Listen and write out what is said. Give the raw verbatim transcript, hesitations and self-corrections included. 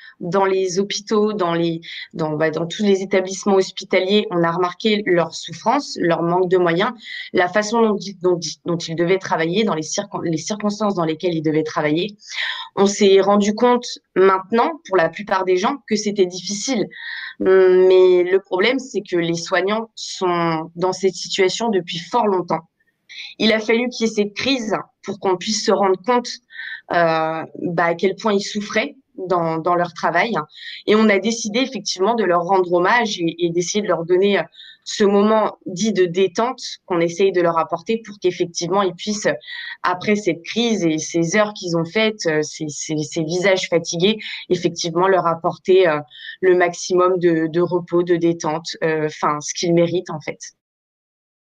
dans les hôpitaux, dans les, dans, bah, dans tous les établissements hospitaliers, on a remarqué leur souffrance, leur manque de moyens, la façon dont, dont, dont ils devaient travailler, dans les, circon les circonstances dans lesquelles ils devaient travailler. On s'est rendu compte maintenant, pour la plupart des gens, que c'était difficile. Mais le problème, c'est que les soignants sont dans cette situation depuis fort longtemps. Il a fallu qu'il y ait cette crise pour qu'on puisse se rendre compte euh, bah, à quel point ils souffraient dans, dans leur travail. Et on a décidé effectivement de leur rendre hommage et, et d'essayer de leur donner ce moment dit de détente qu'on essaye de leur apporter pour qu'effectivement ils puissent, après cette crise et ces heures qu'ils ont faites, ces, ces, ces visages fatigués, effectivement leur apporter euh, le maximum de, de repos, de détente, enfin euh, ce qu'ils méritent en fait.